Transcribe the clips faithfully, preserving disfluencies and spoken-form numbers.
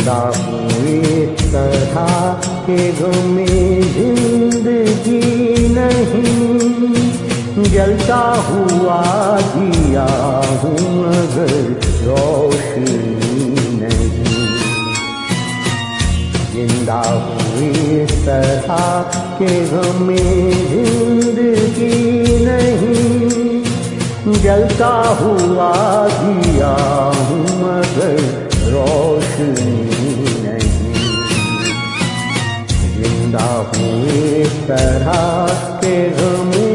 जिंदा हूँ इस तरह के गमे जिंदगी नहीं, जलता हुआ दिया हूँ मगर रोशनी नहीं। जिंदा हूँ इस तरह के गमे जिंदगी नहीं, जलता हुआ दिया हूँ मगर रोशनी नहीं। जिंदा हूँ इस तरह के गमे,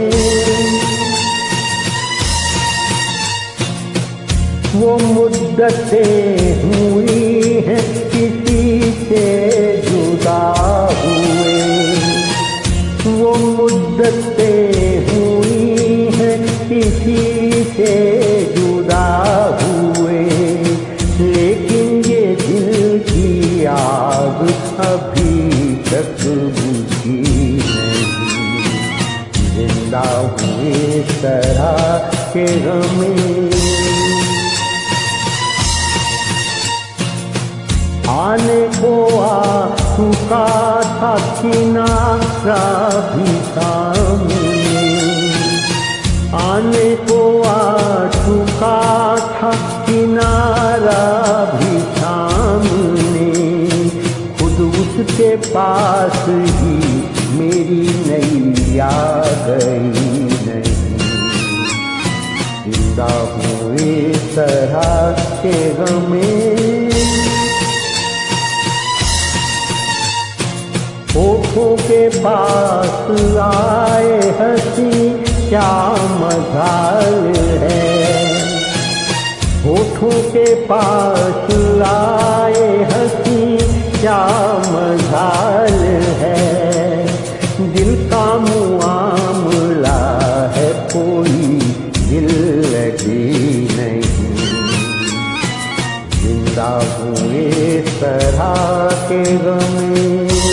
वो मुद्दतें हुई हैं किसी से जुदा हुए, वो मुद्दतें हुई हैं किसी से जुदा हुए, लेकिन ये दिल की आग अभी तक बुझी नहीं। जिंदा हूँ इस तरह के गमे, आने को आ चुका था किनारा भी सामने, आने को आ चुका था किनारा भी सामने, खुद उसके पास ही मेरी नैया गई नहीं। जिंदा हूँ इस तरह के गमे, होठों के पास आए हंसी क्या मजाल है, होठों के पास आए हंसी क्या मजाल है, दिल का मुआमला है कोई दिल लगी नहीं। जिंदा हूँ इस तरह के गमे,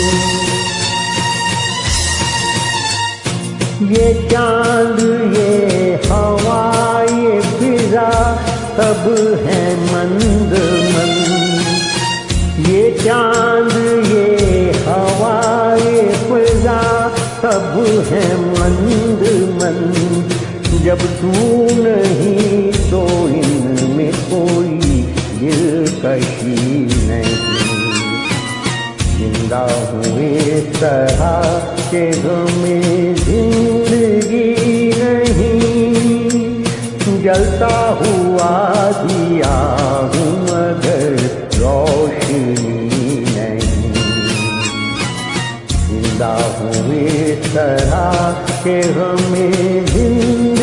ये चांद ये हवा ये फिजा सब है मंद मंद, ये चांद ये हवा ये फिजा सब है मंद मंद, जब तू नहीं तो इनमें कोई दिलकशी नहीं। जिंदा हूँ इस तरह के गमे जिंदगी नहीं, जलता हुआ दिया हूँ मगर रोशनी नहीं। जिंदा हूँ इस तरह के गमे जिंदगी